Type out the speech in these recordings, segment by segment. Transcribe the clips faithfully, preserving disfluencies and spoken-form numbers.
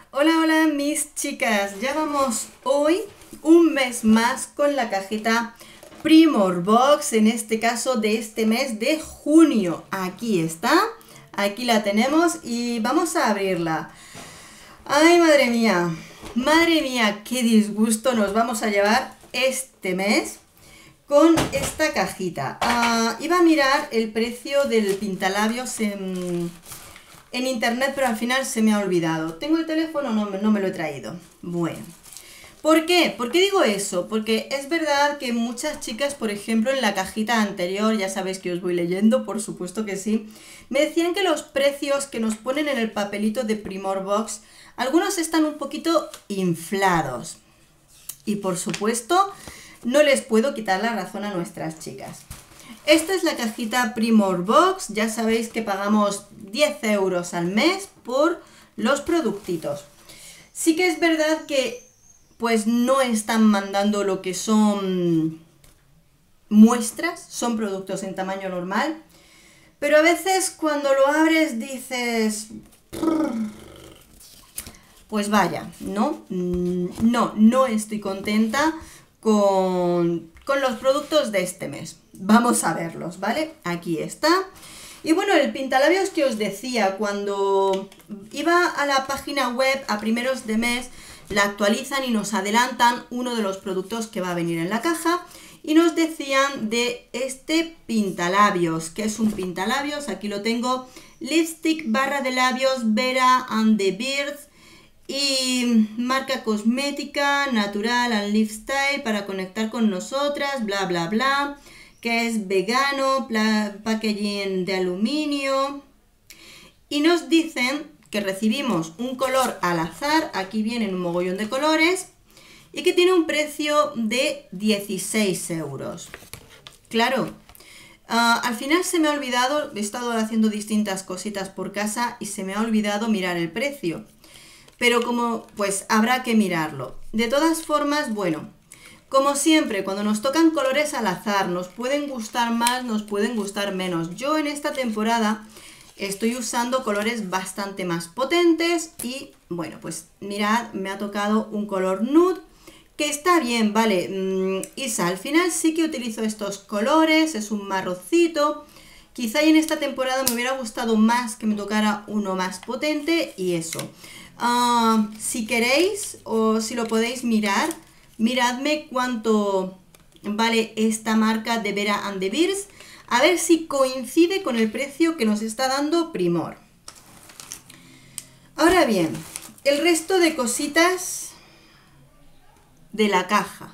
Hola, hola mis chicas, ya vamos hoy un mes más con la cajita Primor Box, en este caso de este mes de junio. Aquí está, aquí la tenemos y vamos a abrirla. Ay, madre mía, madre mía, qué disgusto nos vamos a llevar este mes con esta cajita. Uh, iba a mirar el precio del pintalabios en... en internet, pero al final se me ha olvidado. ¿Tengo el teléfono? No, no me lo he traído. Bueno. ¿Por qué? ¿Por qué digo eso? Porque es verdad que muchas chicas, por ejemplo, en la cajita anterior, ya sabéis que os voy leyendo, por supuesto que sí, me decían que los precios que nos ponen en el papelito de Primor Box, algunos están un poquito inflados. Y por supuesto, no les puedo quitar la razón a nuestras chicas. Esta es la cajita Primor Box, ya sabéis que pagamos diez euros al mes por los productitos. Sí que es verdad que pues no están mandando lo que son muestras, son productos en tamaño normal, pero a veces cuando lo abres dices, pues vaya, ¿no? No, no estoy contenta con, con los productos de este mes. Vamos a verlos, ¿vale? Aquí está. Y bueno, el pintalabios que os decía, cuando iba a la página web a primeros de mes, la actualizan y nos adelantan uno de los productos que va a venir en la caja y nos decían de este pintalabios, que es un pintalabios, aquí lo tengo, lipstick barra de labios Vera and the Beard y marca cosmética, natural and lifestyle para conectar con nosotras, bla bla bla, que es vegano, packaging de aluminio, y nos dicen que recibimos un color al azar, aquí vienen un mogollón de colores, y que tiene un precio de dieciséis euros. Claro, uh, al final se me ha olvidado, he estado haciendo distintas cositas por casa y se me ha olvidado mirar el precio, pero como pues habrá que mirarlo. De todas formas, bueno, como siempre, cuando nos tocan colores al azar, nos pueden gustar más, nos pueden gustar menos. Yo en esta temporada estoy usando colores bastante más potentes y, bueno, pues mirad, me ha tocado un color nude, que está bien, vale. Mm, Isa, al final sí que utilizo estos colores, es un marroncito. Quizá en esta temporada me hubiera gustado más que me tocara uno más potente y eso. Uh, si queréis o si lo podéis mirar, miradme cuánto vale esta marca de Vera and the Beard, a ver si coincide con el precio que nos está dando Primor. Ahora bien, el resto de cositas de la caja.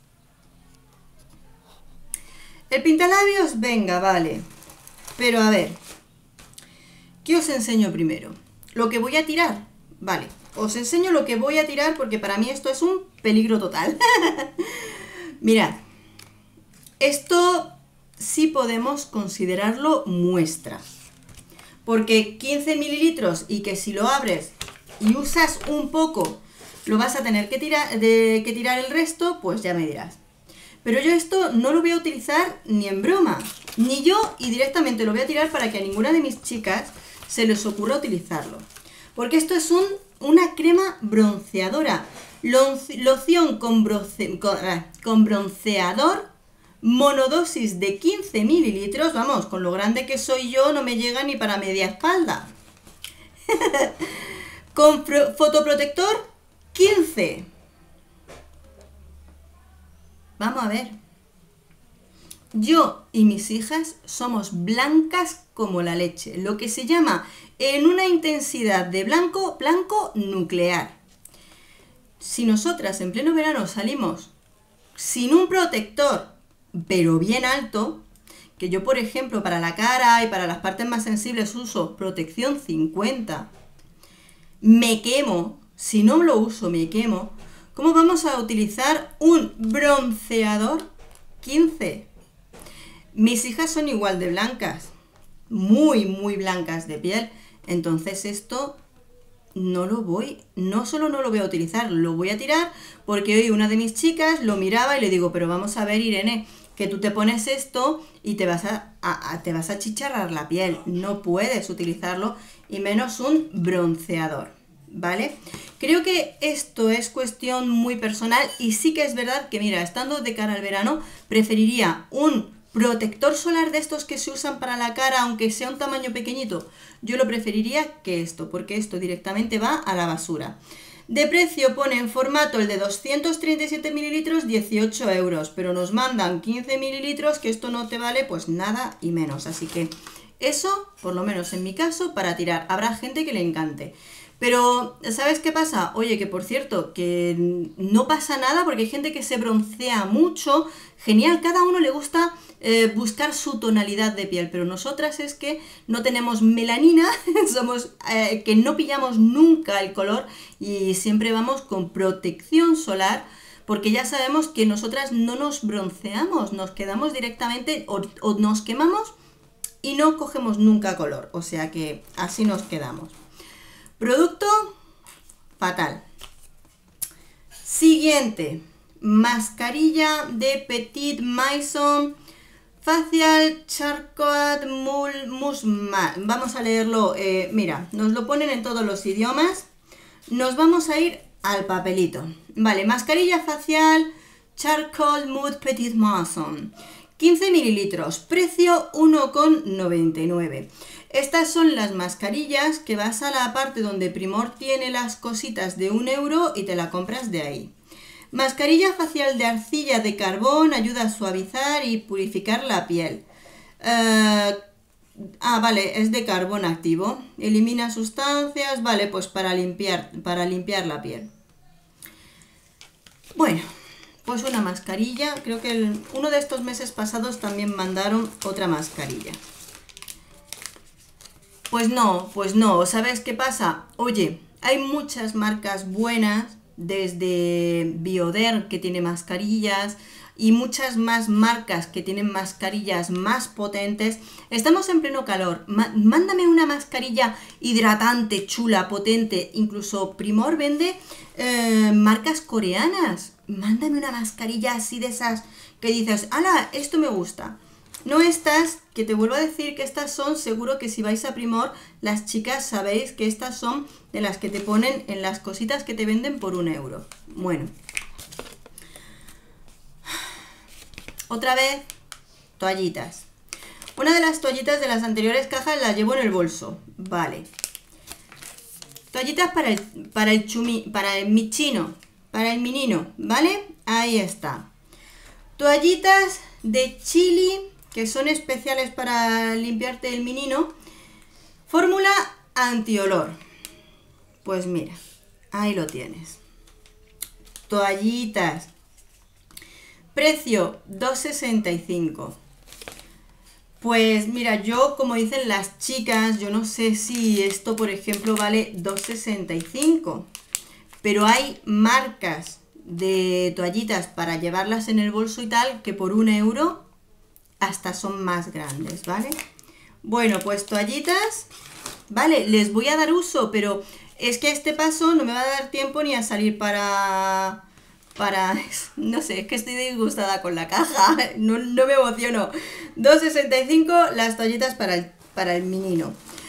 El pintalabios, venga, vale. Pero a ver, ¿qué os enseño primero? ¿Lo que voy a tirar? Vale, os enseño lo que voy a tirar porque para mí esto es un peligro total. Mirad, esto sí podemos considerarlo muestra, porque quince mililitros y que si lo abres y usas un poco lo vas a tener que tirar, de, que tirar el resto, pues ya me dirás. Pero yo esto no lo voy a utilizar ni en broma, ni yo, y directamente lo voy a tirar para que a ninguna de mis chicas se les ocurra utilizarlo, porque esto es un, una crema bronceadora, loción con, bronce, con, con bronceador, monodosis de quince mililitros, vamos, con lo grande que soy yo no me llega ni para media espalda. Con fotoprotector quince. Vamos a ver. Yo y mis hijas somos blancas como la leche, lo que se llama en una intensidad de blanco, blanco nuclear. Si nosotras en pleno verano salimos sin un protector, pero bien alto, que yo por ejemplo para la cara y para las partes más sensibles uso protección cincuenta, me quemo, si no lo uso me quemo, ¿cómo vamos a utilizar un bronceador quince? Mis hijas son igual de blancas, muy muy blancas de piel, entonces esto no lo voy, no solo no lo voy a utilizar, lo voy a tirar porque hoy una de mis chicas lo miraba y le digo, pero vamos a ver Irene, que tú te pones esto y te vas a, a, a, te vas a chicharrar la piel, no puedes utilizarlo y menos un bronceador, ¿vale? Creo que esto es cuestión muy personal y sí que es verdad que, mira, estando de cara al verano, preferiría un protector solar de estos que se usan para la cara, aunque sea un tamaño pequeñito. Yo lo preferiría que esto, porque esto directamente va a la basura. De precio pone en formato el de doscientos treinta y siete mililitros, dieciocho euros, pero nos mandan quince mililitros, que esto no te vale pues nada y menos. Así que eso, por lo menos en mi caso, para tirar. Habrá gente que le encante. Pero, ¿sabes qué pasa? Oye, que por cierto, que no pasa nada porque hay gente que se broncea mucho. Genial, cada uno le gusta eh, buscar su tonalidad de piel, pero nosotras es que no tenemos melanina, somos eh, que no pillamos nunca el color y siempre vamos con protección solar, porque ya sabemos que nosotras no nos bronceamos, nos quedamos directamente o, o nos quemamos y no cogemos nunca color, o sea que así nos quedamos. Producto fatal. Siguiente, mascarilla de Petit Maison Facial Charcoal Mousse Matte. Vamos a leerlo, eh, mira, nos lo ponen en todos los idiomas. Nos vamos a ir al papelito. Vale, mascarilla facial Charcoal Mousse Petit Maison. quince mililitros, precio uno con noventa y nueve. Estas son las mascarillas que vas a la parte donde Primor tiene las cositas de un euro y te la compras de ahí. Mascarilla facial de arcilla de carbón, ayuda a suavizar y purificar la piel. Uh, ah, vale, es de carbón activo. Elimina sustancias, vale, pues para limpiar, para limpiar la piel. Bueno, pues una mascarilla. Creo que el, uno de estos meses pasados también mandaron otra mascarilla. Pues no, pues no, ¿sabes qué pasa? Oye, hay muchas marcas buenas, desde Bioderm que tiene mascarillas y muchas más marcas que tienen mascarillas más potentes. Estamos en pleno calor, mándame una mascarilla hidratante, chula, potente. Incluso Primor vende eh, marcas coreanas. Mándame una mascarilla así de esas que dices, ¡hala! Esto me gusta. No estas, que te vuelvo a decir que estas son, seguro que si vais a Primor, las chicas sabéis que estas son de las que te ponen en las cositas que te venden por un euro. Bueno. Otra vez, toallitas. Una de las toallitas de las anteriores cajas la llevo en el bolso. Vale. Toallitas para el, para el chumi, para el michino, para el menino, ¿vale? Ahí está. Toallitas de chili, que son especiales para limpiarte el menino. Fórmula antiolor. Pues mira, ahí lo tienes. Toallitas. Precio dos sesenta y cinco. Pues mira, yo, como dicen las chicas, yo no sé si esto, por ejemplo, vale dos sesenta y cinco. Pero hay marcas de toallitas para llevarlas en el bolso y tal, que por un euro hasta son más grandes, ¿vale? Bueno, pues toallitas, vale, les voy a dar uso, pero es que a este paso no me va a dar tiempo ni a salir para... para... no sé, es que estoy disgustada con la caja, no, no me emociono. dos sesenta y cinco las toallitas para el, para el menino.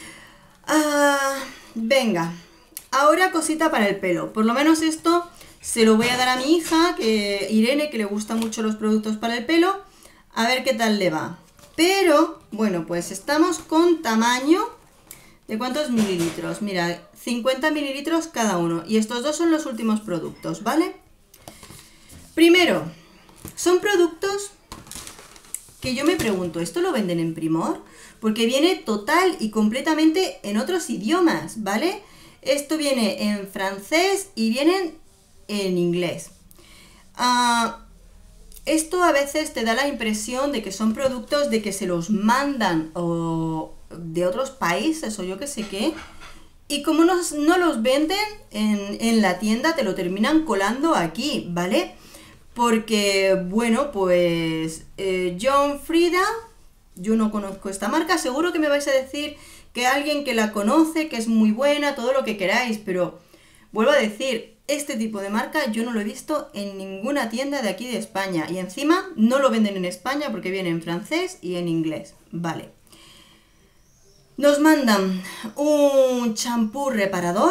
Ah, venga, ahora cosita para el pelo, por lo menos esto se lo voy a dar a mi hija, que Irene, que le gustan mucho los productos para el pelo. A ver qué tal le va. Pero, bueno, pues estamos con tamaño de ¿cuántos mililitros? Mira, cincuenta mililitros cada uno. Y estos dos son los últimos productos, ¿vale? Primero, son productos que yo me pregunto, ¿esto lo venden en Primor? Porque viene total y completamente en otros idiomas, ¿vale? Esto viene en francés y vienen en inglés. Ah... Uh, Esto a veces te da la impresión de que son productos de que se los mandan o de otros países o yo qué sé qué. Y como no, no los venden en, en la tienda, te lo terminan colando aquí, ¿vale? Porque, bueno, pues eh, John Frieda, yo no conozco esta marca, seguro que me vais a decir que alguien que la conoce, que es muy buena, todo lo que queráis, pero vuelvo a decir, este tipo de marca yo no lo he visto en ninguna tienda de aquí de España. Y encima no lo venden en España porque viene en francés y en inglés. Vale. Nos mandan un champú reparador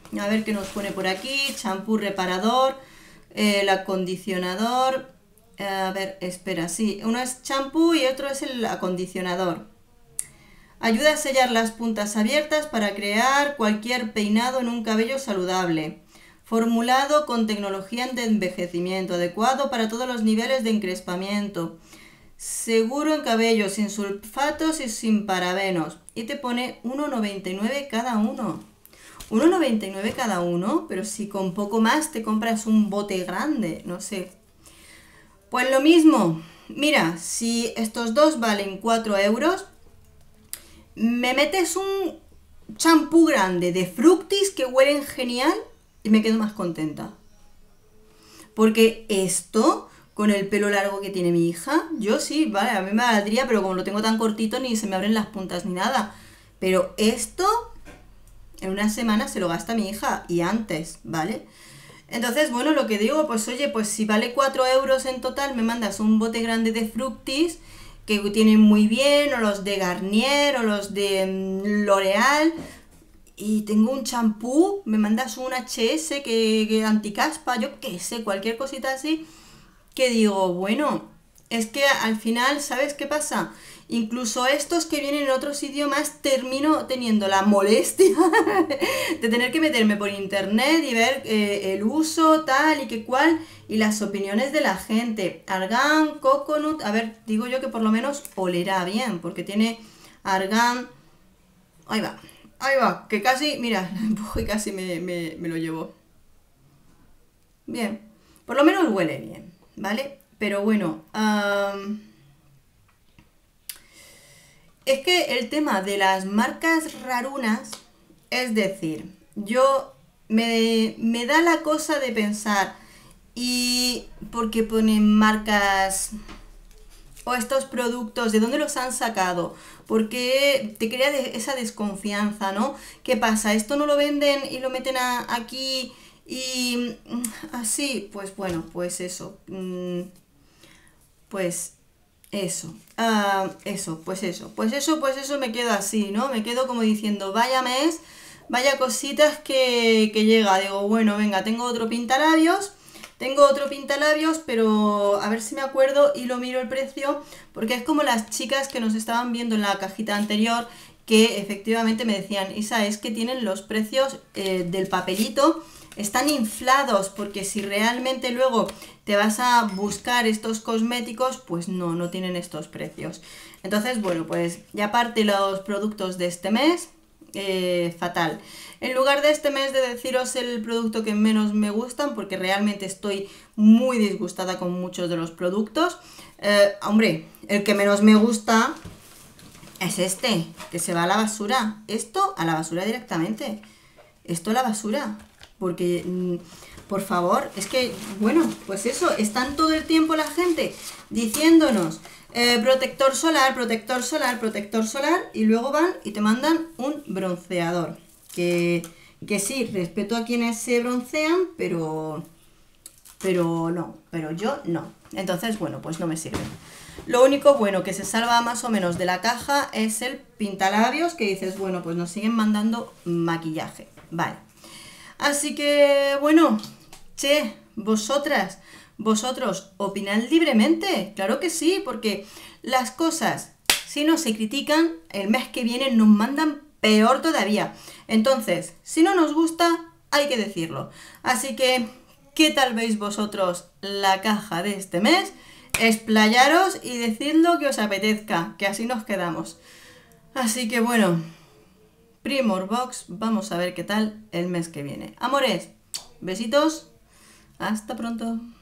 A ver qué nos pone por aquí. Champú reparador, eh, el acondicionador. Eh, a ver, espera, sí. Uno es champú y otro es el acondicionador. Ayuda a sellar las puntas abiertas para crear cualquier peinado en un cabello saludable. Formulado con tecnología de envejecimiento, adecuado para todos los niveles de encrespamiento. Seguro en cabello, sin sulfatos y sin parabenos. Y te pone uno noventa y nueve cada uno. uno noventa y nueve cada uno, pero si con poco más te compras un bote grande, no sé. Pues lo mismo. Mira, si estos dos valen cuatro euros, me metes un champú grande de Fructis que huelen genial y me quedo más contenta. Porque esto, con el pelo largo que tiene mi hija, yo sí, vale, a mí me valdría, pero como lo tengo tan cortito ni se me abren las puntas ni nada. Pero esto, en una semana se lo gasta mi hija y antes, ¿vale? Entonces, bueno, lo que digo, pues oye, pues si vale cuatro euros en total, me mandas un bote grande de Fructis que tienen muy bien, o los de Garnier, o los de um, L'Oreal, y tengo un champú, me mandas un H S que, que anticaspa, yo qué sé, cualquier cosita así, que digo, bueno, es que al final, ¿sabes qué pasa? Incluso estos que vienen en otros idiomas termino teniendo la molestia de tener que meterme por internet y ver eh, el uso, tal y que cual, y las opiniones de la gente. Argán, coconut, a ver, digo yo que por lo menos olerá bien, porque tiene argán. Ahí va, ahí va, que casi, mira, y casi me, me, me lo llevo. Bien, por lo menos huele bien, ¿vale? Pero bueno, um, es que el tema de las marcas rarunas, es decir, yo me, me da la cosa de pensar, ¿y por qué ponen marcas o estos productos? ¿De dónde los han sacado? Porque te crea de esa desconfianza, ¿no? ¿Qué pasa? ¿Esto no lo venden y lo meten a, aquí y así? Pues bueno, pues eso. Pues eso. Uh, eso, pues eso. Pues eso, pues eso me quedo así, ¿no? Me quedo como diciendo, vaya mes, vaya cositas que, que llega. Digo, bueno, venga, tengo otro pintalabios. Tengo otro pintalabios, pero a ver si me acuerdo y lo miro el precio, porque es como las chicas que nos estaban viendo en la cajita anterior, que efectivamente me decían, Isa, es que tienen los precios eh, del papelito, están inflados, porque si realmente luego te vas a buscar estos cosméticos, pues no, no tienen estos precios. Entonces, bueno, pues ya aparte los productos de este mes, eh, fatal. En lugar de este mes de deciros el producto que menos me gustan, porque realmente estoy muy disgustada con muchos de los productos, eh, hombre, el que menos me gusta es este, que se va a la basura. Esto a la basura directamente. Esto a la basura. Porque, mmm, por favor, es que, bueno, pues eso, están todo el tiempo la gente diciéndonos eh, protector solar, protector solar, protector solar, y luego van y te mandan un bronceador. Que, que sí, respeto a quienes se broncean, pero, pero no, pero yo no. Entonces, bueno, pues no me sirve. Lo único bueno que se salva más o menos de la caja es el pintalabios, que dices, bueno, pues nos siguen mandando maquillaje. Vale. Así que, bueno, che, vosotras, vosotros, opinad libremente. Claro que sí, porque las cosas, si no se critican, el mes que viene nos mandan peor todavía. Entonces, si no nos gusta, hay que decirlo. Así que, ¿qué tal veis vosotros la caja de este mes? Explayaros y decid lo que os apetezca, que así nos quedamos. Así que bueno, Primor Box, vamos a ver qué tal el mes que viene. Amores, besitos, hasta pronto.